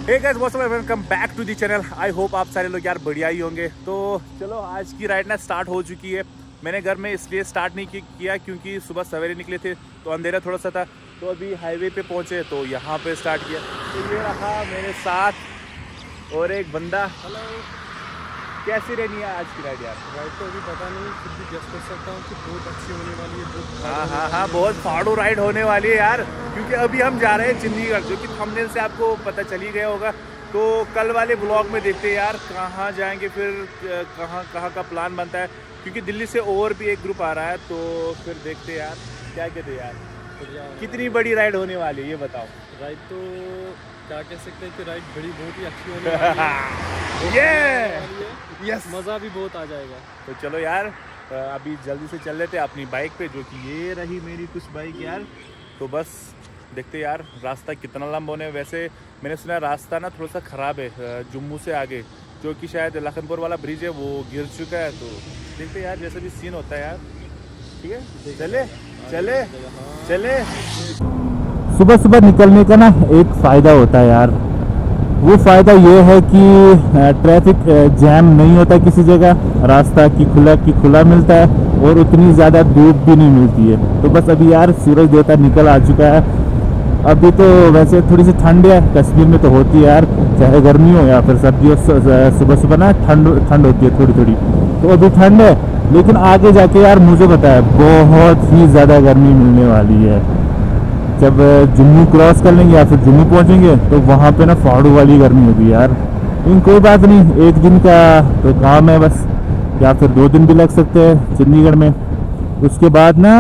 Hey guys what's up, welcome back to the channel. I hope आप सारे लोग यार बढ़िया ही होंगे। तो चलो आज की राइड ना स्टार्ट हो चुकी है। मैंने घर में इसलिए स्टार्ट नहीं किया क्योंकि सुबह सवेरे निकले थे तो अंधेरा थोड़ा सा था। तो अभी हाईवे पे पहुंचे तो यहाँ पे स्टार्ट किया। तो ये रहा मेरे साथ और एक बंदा। हेलो, कैसी रहनी है आज की राइड यार? राइड तो अभी पता नहीं, खुद भी गेस कर सकता हूँ कि बहुत अच्छी होने वाली है। हाँ, बहुत फाड़ू राइड होने वाली है यार। क्योंकि अभी हम जा रहे हैं चंडीगढ़, जो कि थंबनेल से आपको पता चल ही गया होगा। तो कल वाले ब्लॉग में देखते हैं यार कहाँ जाएंगे, फिर कहाँ का प्लान बनता है। क्योंकि दिल्ली से और भी एक ग्रुप आ रहा है, तो फिर देखते हैं यार क्या कहते हैं यार। कितनी बड़ी राइड होने वाली है ये बताओ। राइड तो क्या कह सकते हैं कि राइड बड़ी बहुत ही अच्छी होने वाली है। यस, मज़ा भी बहुत आ जाएगा। तो चलो यार अभी जल्दी से चल लेते हैं अपनी बाइक पे, जो कि ये रही मेरी कुछ बाइक यार। तो बस देखते यार रास्ता कितना लंबा होने। वैसे मैंने सुना रास्ता ना थोड़ा सा ख़राब है जम्मू से आगे, जो कि शायद लखनपुर वाला ब्रिज है वो गिर चुका है। तो देखते यार जैसे भी सीन होता है यार। ठीक है, चले चले चले। सुबह सुबह निकलने का ना एक फ़ायदा होता है यार। वो फ़ायदा ये है कि ट्रैफिक जैम नहीं होता किसी जगह, रास्ता की खुला मिलता है और उतनी ज़्यादा धूप भी नहीं मिलती है। तो बस अभी यार सूरज देवता निकल आ चुका है। अभी तो वैसे थोड़ी सी ठंड है, कश्मीर में तो होती है यार, चाहे गर्मी हो या फिर सर्दी हो। सुबह सुबह ना ठंड होती है थोड़ी थोड़ी। तो अभी ठंड है, लेकिन आगे जाके यार मुझे पता है बहुत ही ज़्यादा गर्मी मिलने वाली है। जब जम्मू क्रॉस कर लेंगे या फिर जम्मू पहुंचेंगे तो वहाँ पे ना फाड़ू वाली गर्मी होगी यार। लेकिन कोई बात नहीं, एक दिन का तो काम है बस, या फिर 2 दिन भी लग सकते हैं चंडीगढ़ में। उसके बाद ना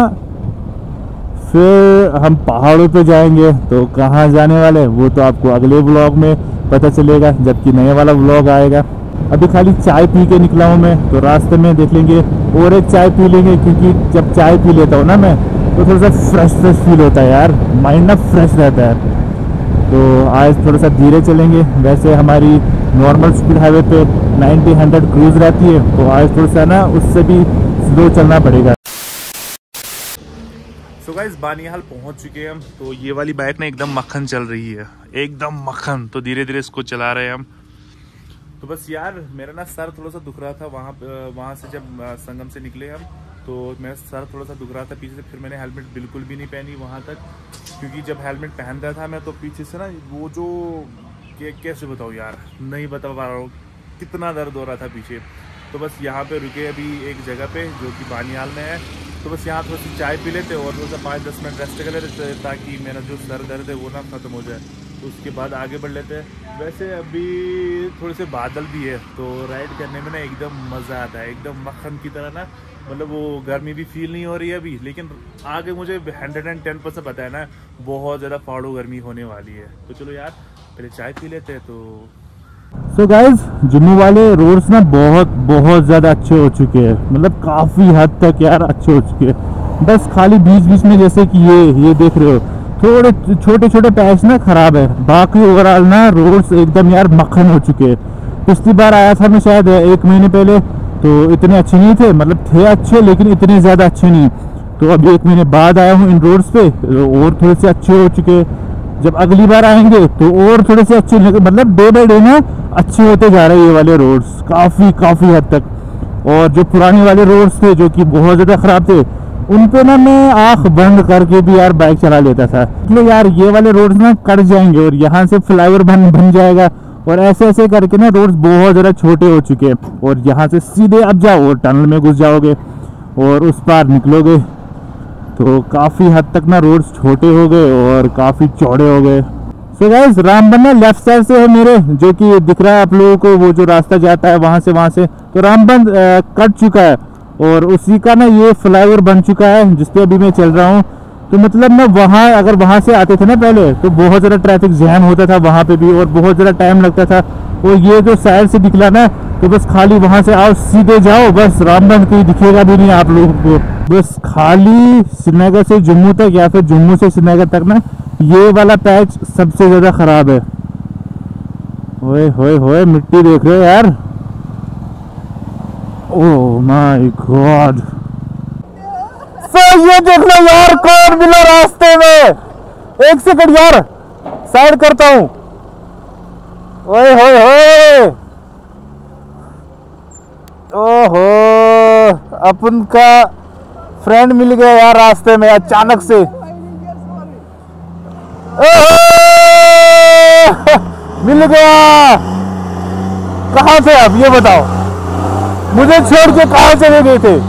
फिर हम पहाड़ों पे जाएंगे। तो कहाँ जाने वाले वो तो आपको अगले व्लॉग में पता चलेगा, जबकि नया वाला व्लॉग आएगा। अभी खाली चाय पी के निकला हूँ मैं, तो रास्ते में देख लेंगे और एक चाय पी लेंगे। क्योंकि जब चाय पी लेता हूँ ना मैं तो थोड़ा सा फ्रेश फील होता है यार, माइंड ना फ्रेश रहता है। तो आज थोड़ा सा धीरे चलेंगे। वैसे हमारी नॉर्मल स्पीड हाईवे पे 90-100 क्रूज रहती है, तो आज थोड़ा सा ना उससे भी स्लो चलना पड़ेगा। सो गाइस बानिहाल पहुंच चुके हैं हम। तो ये वाली बाइक ना एकदम मक्खन चल रही है, एकदम मक्खन। तो धीरे धीरे इसको चला रहे हैं हम। तो बस यार मेरा ना सर थोड़ा सा दुख रहा था वहाँ से जब संगम से निकले हम। तो मेरा सर थोड़ा सा दुख रहा था पीछे से। फिर मैंने हेलमेट बिल्कुल भी नहीं पहनी वहाँ तक, क्योंकि जब हेलमेट पहनता था मैं तो पीछे से ना वो जो कैसे बताऊँ यार, नहीं बता पा रहा हूँ कितना दर्द हो रहा था पीछे। तो बस यहाँ पे रुके अभी एक जगह पे जो कि बानिहाल में है। तो बस यहाँ थोड़ी सी चाय पी लेते और थोड़ा सा 5-10 मिनट रेस्ट कर लेते ताकि मेरा जो सर दर्द है वो ना ख़त्म हो जाए। तो उसके बाद आगे बढ़ लेते हैं। वैसे अभी थोड़े से बादल भी है, तो राइड करने में ना एकदम मज़ा आता है, एकदम मक्खन की तरह ना। मतलब वो गर्मी भी फील नहीं हो रही है अभी, लेकिन आगे मुझे 110% पता है ना बहुत ज़्यादा फाड़ू गर्मी होने वाली है। तो चलो यार पहले चाय पी लेते हैं। तो सो गाइज जम्मू वाले रोड्स ना बहुत ज़्यादा अच्छे हो चुके हैं, मतलब काफ़ी हद तक यार अच्छे हो चुके हैं। बस खाली बीच में जैसे कि ये देख रहे हो थोड़े छोटे पैच ना ख़राब है, बाकी ओवरऑल ना रोड्स एकदम यार मक्खन हो चुके हैं। पिछली बार आया था मैं शायद 1 महीने पहले, तो इतने अच्छे नहीं थे, मतलब थे अच्छे लेकिन इतने ज़्यादा अच्छे नहीं। तो अभी 1 महीने बाद आया हूँ इन रोड्स पे और थोड़े से अच्छे हो चुके हैं। जब अगली बार आएंगे तो और थोड़े से अच्छे, मतलब डे बाई डे ना अच्छे होते जा रहे हैं ये वाले रोड्स काफ़ी हद तक। और जो पुराने वाले रोड्स थे जो कि बहुत ज़्यादा ख़राब थे, उन पे ना मैं आँख बंद करके भी यार बाइक चला लेता था। इसलिए यार ये वाले रोड्स ना कट जाएंगे और यहाँ से फ्लाईओवर बन जाएगा और ऐसे करके ना रोड्स बहुत ज़्यादा छोटे हो चुके हैं। और यहाँ से सीधे अब जाओ और टनल में घुस जाओगे और उस पार निकलोगे तो काफ़ी हद तक ना रोड्स छोटे हो गए और काफ़ी चौड़े हो गए। सो गाइस रामबन ना लेफ्ट साइड से है मेरे, जो कि दिख रहा है आप लोगों को, वो जो रास्ता जाता है वहाँ से। तो रामबन कट चुका है और उसी का ना ये फ्लाईओवर बन चुका है जिसपे अभी मैं चल रहा हूँ। तो मतलब ना वहाँ अगर वहाँ से आते थे ना पहले तो बहुत ज़्यादा ट्रैफिक जैम होता था वहाँ पे भी और बहुत ज़्यादा टाइम लगता था। और ये जो साइड से निकला ना तो बस खाली वहाँ से आओ सीधे जाओ, बस रामबन कहीं दिखेगा भी नहीं आप लोगों को। बस खाली श्रीनगर से जम्मू तक या फिर जम्मू से श्रीनगर तक ना ये वाला पैच सबसे ज़्यादा ख़राब है। होए मिट्टी देख रहे हो यार, ओह माय गॉड। ये देख लो यार कौन मिला रास्ते में। 1 सेकंड यार साइड करता हूँ। ओए होए होए, ओहो, अपन का फ्रेंड मिल गया यार रास्ते में अचानक से। ओहो, मिल गया। कहाँ थे आप ये बताओ, मुझे छोड़ के कहाँ चले गए थे?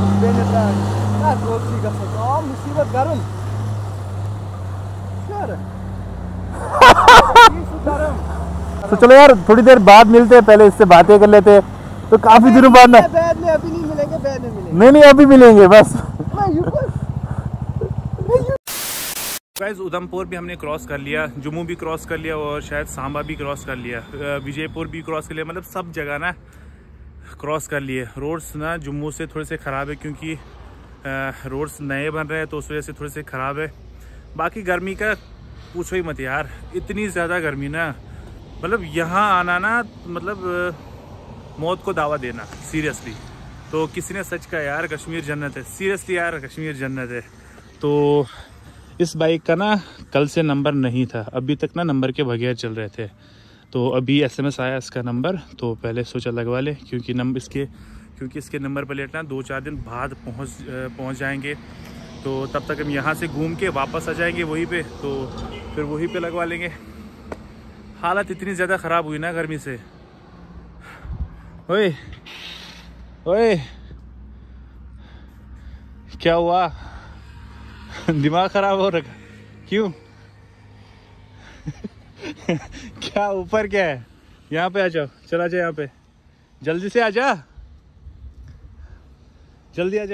तो चलो यार थोड़ी देर बाद मिलते हैं, पहले इससे बातें कर लेते हैं। तो काफी दिनों बाद ना, अभी नहीं मिलेंगे, बाद में मिलेंगे। नहीं अभी मिलेंगे बस। गाइस उधमपुर भी हमने क्रॉस कर लिया, जम्मू भी क्रॉस कर लिया और शायद सांबा भी क्रॉस कर लिया, विजयपुर भी क्रॉस कर लिया, मतलब सब जगह ना क्रॉस कर लिए। रोड्स ना जम्मू से थोड़े से ख़राब है क्योंकि रोड्स नए बन रहे हैं तो उस वजह से थोड़े से ख़राब है। बाकी गर्मी का पूछो ही मत यार, इतनी ज़्यादा गर्मी ना, मतलब यहाँ आना ना मतलब मौत को दावा देना सीरियसली। तो किसी ने सच कहा यार कश्मीर जन्नत है, सीरियसली यार कश्मीर जन्नत है। तो इस बाइक का ना कल से नंबर नहीं था, अभी तक ना नंबर के बगैर चल रहे थे। तो अभी SMS आया इसका नंबर, तो पहले सोचा लगवा ले क्योंकि इसके नंबर प्लेट ना 2-4 दिन बाद पहुंच जाएंगे। तो तब तक हम यहाँ से घूम के वापस आ जाएंगे वहीं पे, तो फिर वहीं पे लगवा लेंगे। हालत इतनी ज़्यादा ख़राब हुई ना गर्मी से। ओए ओए, क्या हुआ? दिमाग खराब हो रखा क्यों? क्या ऊपर क्या है? यहाँ पे आ जाओ, चला जा यहाँ पे, जल्दी से आ जा, जल्दी आ जा।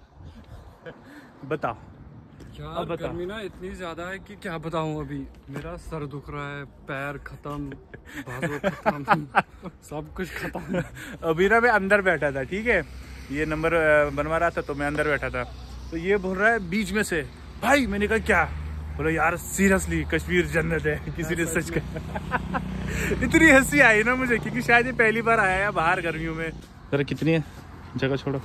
बताओ यार गर्मी ना इतनी ज्यादा है कि क्या बताऊं। अभी मेरा सर दुख रहा है, पैर खत्म, बाजू खत्म, सब कुछ खत्म। अभी ना मैं अंदर बैठा था, ठीक है, ये नंबर बनवा रहा था तो मैं अंदर बैठा था, तो ये बोल रहा है बीच में से, भाई मैंने कहा क्या? बोला यार सीरियसली कश्मीर जन्नत है, किसी ने सच कहा। इतनी हंसी आई ना मुझे क्योंकि शायद ये पहली बार आया है बाहर गर्मियों में। जरा कितनी है जगह छोड़ो?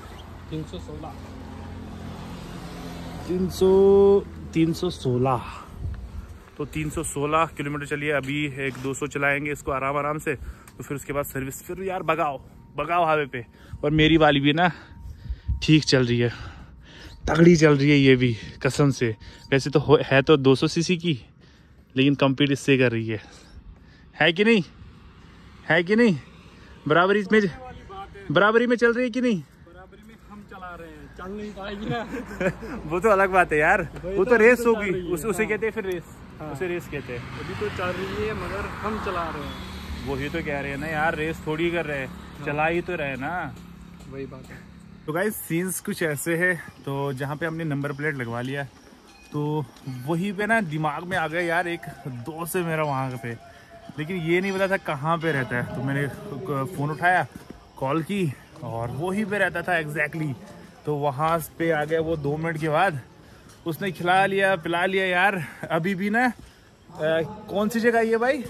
316 तो 316 किलोमीटर चलिए। अभी 1-200 चलाएंगे इसको आराम से, तो फिर उसके बाद सर्विस, फिर यार भगाओ हाईवे पे। और मेरी वाली भी ना ठीक चल रही है, तगड़ी चल रही है ये भी कसम से। वैसे तो है तो 200 सीसी की, लेकिन कंपीट इससे कर रही है कि नहीं? है कि नहीं? बराबरी में चल रही है कि नहीं? बराबरी में हम चला रहे हैं, चल नहीं पाएगी ना। वो तो अलग बात है यार, वो तो रेस होगी, उसे कहते हैं फिर रेस। हाँ। उसे रेस कहते हैं। अभी तो चल रही है मगर हम चला रहे हैं। वही तो कह रहे हैं ना यार, रेस थोड़ी कर रहे हैं। हाँ। चला ही तो रहे ना, वही बात है। तो गाइस सीन्स कुछ ऐसे है, तो जहाँ पे हमने नंबर प्लेट लगवा लिया तो वहीं पे ना दिमाग में आ गया यार एक दोस्त है मेरा वहाँ पे, लेकिन ये नहीं पता था कहाँ पे रहता है। तो मैंने फ़ोन उठाया, कॉल की, और वहीं पे रहता था एग्जैक्टली। तो वहाँ पे आ गया वो 2 मिनट के बाद, उसने खिला लिया पिला लिया यार। अभी भी ना कौन सी जगह ये भाई?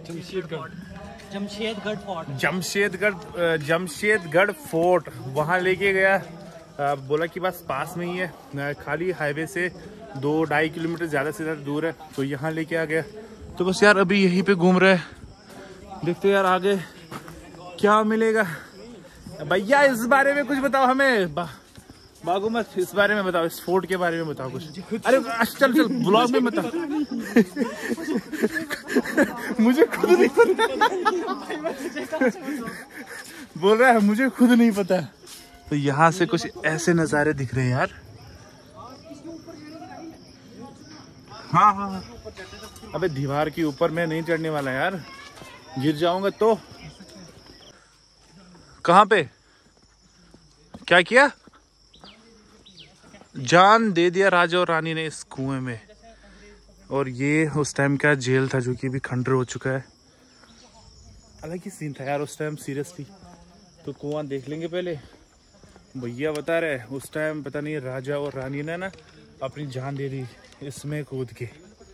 जमशेदगढ़ फोर्ट, वहाँ लेके गया। बोला कि बस पास में ही है, खाली हाईवे से 2-2.5 किलोमीटर ज़्यादा से ज़्यादा दूर है, तो यहाँ लेके आ गया। तो बस यार अभी यहीं पे घूम रहे हैं, देखते यार आगे क्या मिलेगा। भैया इस बारे में कुछ बताओ हमें, बागो मत, इस बारे में बताओ, इस फोर्ट के बारे में बताओ कुछ। अरे चल ब्लॉग में बताओ। मुझे खुद नहीं पता। बोल रहा है मुझे खुद नहीं पता। तो यहाँ से कुछ ऐसे नज़ारे दिख रहे हैं यार। हाँ, अबे दीवार के ऊपर मैं नहीं चढ़ने वाला यार, गिर जाऊंगा तो। कहाँ पे क्या किया? जान दे दिया राजा और रानी ने इस कुएं में। और ये उस टाइम का जेल था जो कि अभी खंडर हो चुका है। अलग ही सीन था यार उस टाइम सीरियसली। तो कुआं देख लेंगे पहले। भैया बता रहे उस टाइम पता नहीं राजा और रानी ने ना अपनी जान दे दी इसमें कूद के।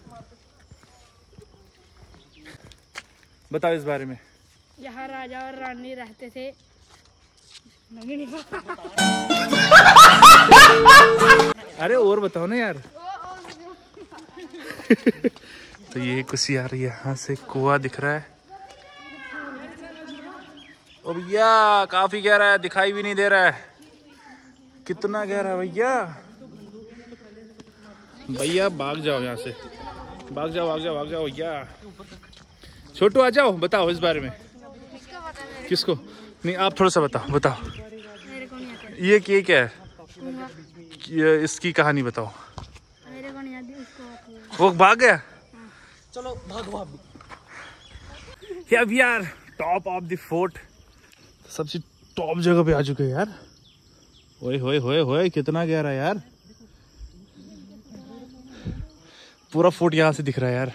बताओ इस बारे में। यहाँ राजा और रानी रहते थे। नहीं अरे और बताओ ना यार। तो ये कुछ यार यहाँ से कुआं दिख रहा है। ओ भैया काफी गहरा है, दिखाई भी नहीं दे रहा है। कितना गहरा है भैया। भैया भाग जाओ यहाँ से, भाग जाओ भाग जाओ भाग जाओ भैया। छोटू आ जाओ, बताओ इस बारे में। किसको? नहीं आप थोड़ा सा बताओ बताओ। मेरे को नहीं आता। ये क्या है? इसकी कहानी बताओ। मेरे को नहीं आती, उसको आती है। वो भाग गया। चलो भागो आप। अब यार टॉप ऑफ द फोर्ट, सबसे टॉप जगह पे आ चुके हैं यार। ओए होए होए होए कितना गहरा है यार। पूरा फोर्ट यहाँ से दिख रहा है यार।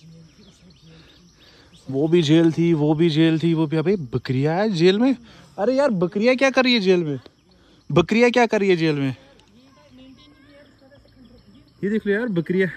वो भी जेल थी, वो भी जेल थी, वो भी। अबे बकरियां है जेल में। अरे यार बकरियां क्या कर रही है जेल में? बकरियां क्या कर रही है जेल में? ये देख लो यार बकरियां।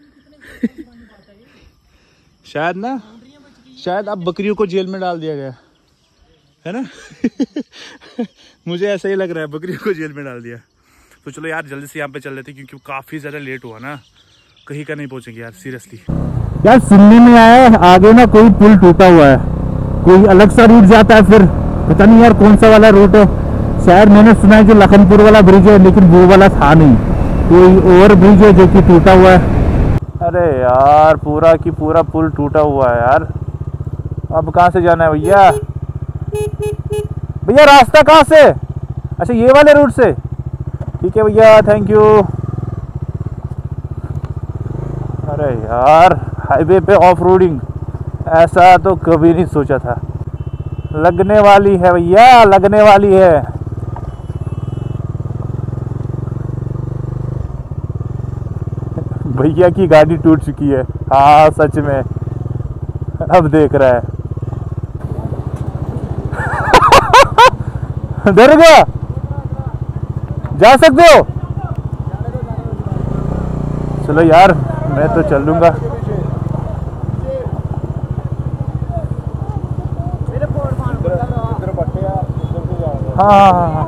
शायद अब बकरियों को जेल में डाल दिया गया है ना। मुझे ऐसा ही लग रहा है, बकरियों को जेल में डाल दिया। तो चलो यार जल्दी से यहाँ पे चल लेते, क्योंकि काफी ज्यादा लेट हुआ ना, कहीं का नहीं पहुंचेंगे यार सीरियसली। यार सुनने में आया है आगे ना कोई पुल टूटा हुआ है, कोई अलग सा रूट जाता है, फिर पता नहीं यार कौन सा वाला रूट है। शायद मैंने सुना है जो लखनपुर वाला ब्रिज है, लेकिन वो वाला था नहीं, कोई ओवर ब्रिज है जो कि टूटा हुआ है। अरे यार पूरा की पूरा पुल टूटा हुआ है यार। अब कहाँ से जाना है भैया? भैया रास्ता कहाँ से? अच्छा ये वाले रूट से, ठीक है भैया, थैंक यू। अरे यार हाईवे पे ऑफ रोडिंग, ऐसा तो कभी नहीं सोचा था। लगने वाली है भैया, लगने वाली है। भैया की गाड़ी टूट चुकी है। हाँ सच में, अब देख रहा है। डर गया? जा सकते हो? चलो यार मैं तो चल लूंगा। हाँ हाँ हाँ हाँ।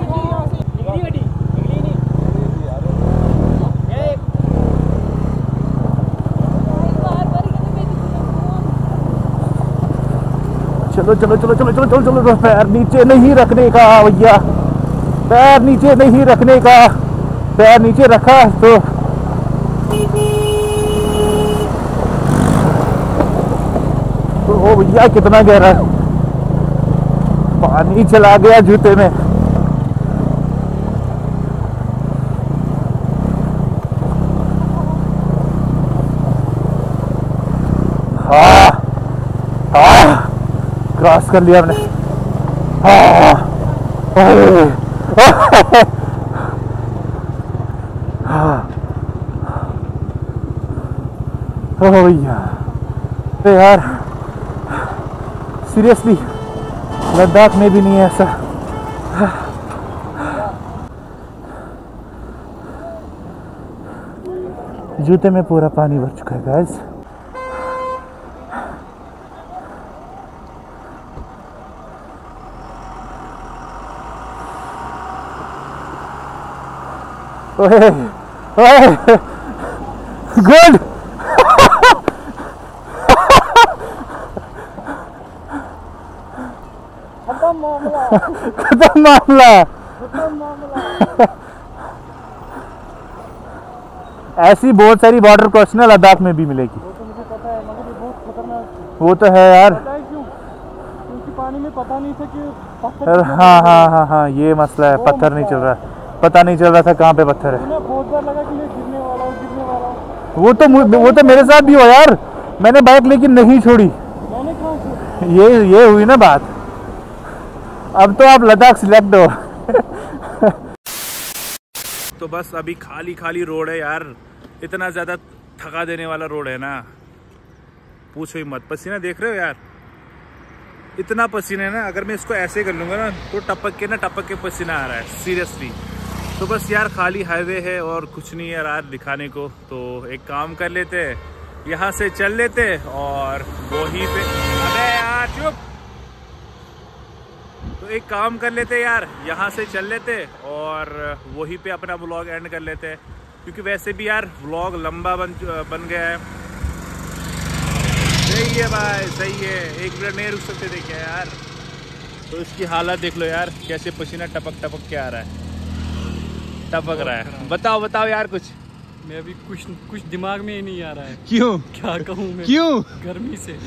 चलो चलो चलो चलो चलो चलो चलो, पैर नीचे नहीं रखने का भैया, पैर नीचे नहीं रखने का। पैर नीचे रखा तो ओ भैया कितना गहरा है, पानी चला गया जूते में। हाँ हाँ क्रॉस कर लिया हमने। हाँ हाँ भैया। अरे यार सीरियसली लद्दाख में भी नहीं है ऐसा। जूते में पूरा पानी भर चुका है गाइस। ओए ओए गुड। खत्म मामला। ऐसी बहुत सारी बॉर्डर क्रॉसिंग लद्दाख में भी मिलेगी। वो तो मुझे पता है, मगर ये बहुत खतरनाक। वो तो है यार। पता है क्यों? क्योंकि पानी में पता नहीं था कि पत्थर। हाँ हाँ हाँ हाँ ये मसला है, पत्थर नहीं चल रहा, पता नहीं चल रहा था कहाँ पे पत्थर है। बहुत बार लगा कि ये गिरने वाला है, गिरने वाला है। वो तो मेरे साथ भी हो यार, मैंने बाइक लेकिन नहीं छोड़ी। मैंने कहाँ छोड़ी? ये हुई ना बात। अब तो आप लद्दाख सिलेक्ट हो। तो बस अभी खाली खाली रोड है यार, इतना ज्यादा थका देने वाला रोड है ना, पूछो ही मत। पसीना देख रहे हो यार, इतना पसीना है ना, अगर मैं इसको ऐसे कर लूंगा ना तो टपक के पसीना आ रहा है सीरियसली। तो बस यार खाली हाईवे है और कुछ नहीं है यार दिखाने को। तो एक काम कर लेते, यहाँ से चल लेते और वहीं पे, अबे यार चुप। तो एक काम कर लेते यार, यहाँ से चल लेते और वहीं पे अपना व्लॉग एंड कर लेते, क्योंकि वैसे भी यार व्लॉग लंबा बन गया है। सही है भाई, सही है, 1 मिनट नहीं रुक सकते थे क्या यार? तो इसकी हालत देख लो यार, कैसे पसीना टपक टपक के आ रहा है, टपक रहा है। बताओ बताओ यार कुछ। मैं अभी कुछ दिमाग में ही नहीं आ रहा है। क्यों? क्या कहूँ मैं? क्यों? गर्मी से।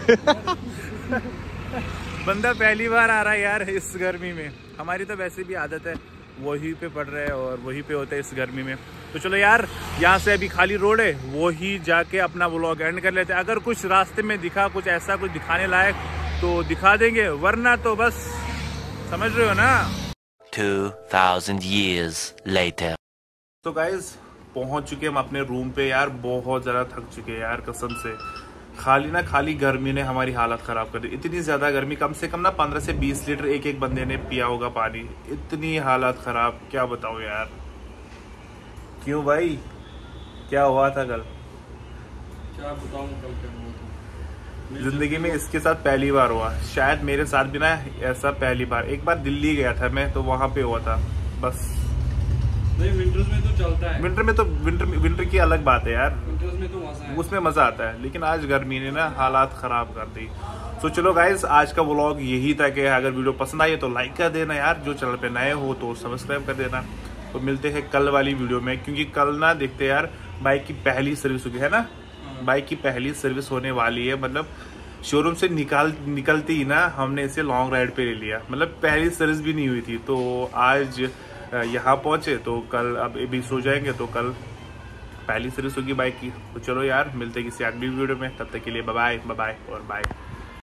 बंदा पहली बार आ रहा है यार इस गर्मी में। हमारी तो वैसे भी आदत है, वही पे पड़ रहे हैं और वही पे होते हैं इस गर्मी में। तो चलो यार, यहाँ से अभी खाली रोड है, वही जाके अपना व्लॉग एंड कर लेते हैं। अगर कुछ रास्ते में दिखा कुछ ऐसा कुछ दिखाने लायक तो दिखा देंगे, वरना तो बस समझ रहे हो ना। 2000 years later. तो गाइज पहुंच चुके हम अपने रूम पे यार। बहुत ज़्यादा थक चुके हैं यार कसम से। खाली गर्मी ने हमारी हालत ख़राब कर दी। इतनी ज़्यादा गर्मी, कम से कम ना 15 से 20 लीटर एक एक बंदे ने पिया होगा पानी। इतनी हालत ख़राब, क्या बताऊँ यार। क्यों भाई, क्या हुआ था कल? क्या बताऊँ कल क्या हुआ था? जिंदगी में इसके साथ पहली बार हुआ, शायद मेरे साथ भी ना ऐसा पहली बार। एक बार दिल्ली गया था मैं, तो वहाँ पे हुआ था बस। नहीं, विंटर्स में तो चलता है। विंटर में तो विंटर की अलग बात है यार, विंटर्स में तो मजा है, उसमें मजा आता है। लेकिन आज गर्मी ने ना हालात खराब कर दी। तो चलो गाइस, आज का व्लॉग यही तक है। अगर वीडियो पसंद आई है तो लाइक कर देना यार, जो चैनल पे नए हो तो सब्सक्राइब कर देना। तो मिलते हैं कल वाली वीडियो में, क्योंकि कल ना देखते यार बाइक की पहली सर्विस होगी, है ना। बाइक की पहली सर्विस होने वाली है, मतलब शोरूम से निकलती ही ना हमने इसे लॉन्ग राइड पे ले लिया। मतलब पहली सर्विस भी नहीं हुई थी, तो आज यहाँ पहुंचे तो कल अब अभी सो जाएंगे, तो कल पहली सर्विस होगी बाइक की। तो चलो यार, मिलते हैं किसी अगली वीडियो में। तब तक के लिए बाय बाय और बाय।